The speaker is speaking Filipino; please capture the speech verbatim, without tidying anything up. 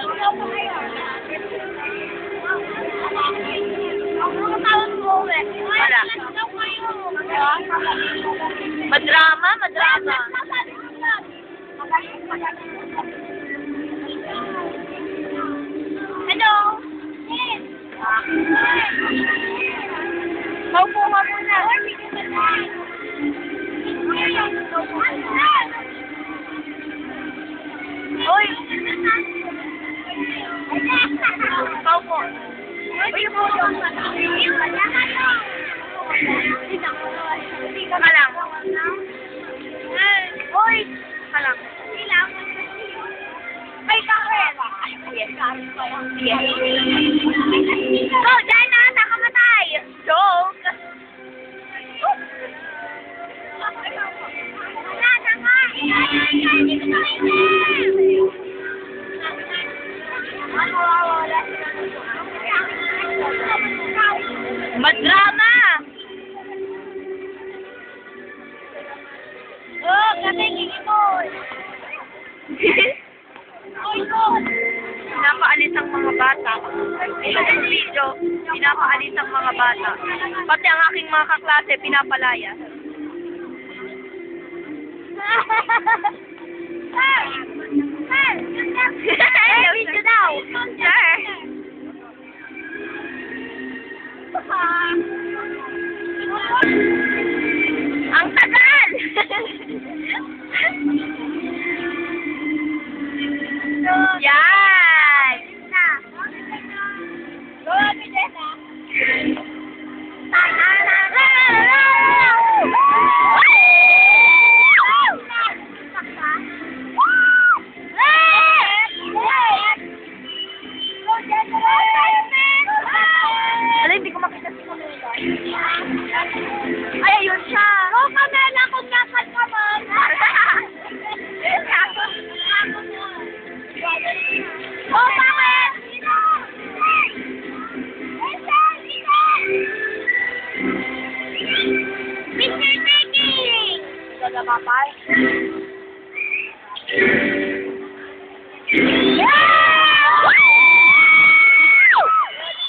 Wala. Madrama, madrama. Hello? Paupo ka muna. Uy! Paupo. Uy, paupo. Ka lang. Uy! Ka lang. May karela. Ay, yes. Yes. Go, dahil na nakamatay. Joke. Madrama! Oh, kami kikipon! Pinapaalis ang mga bata. Ito yung video, pinapaalis ang mga bata. Pati ang aking mga kaklase, pinapalaya. Hey, video daw! Sure! Ang tagal! Yan! Go, Pidena! Alam, hindi ko makita si Pamela. Ay, ayun siya. Oh, Pamela, kung nakat ka man. Oh, bakit? mister Nicky! Gagabapay?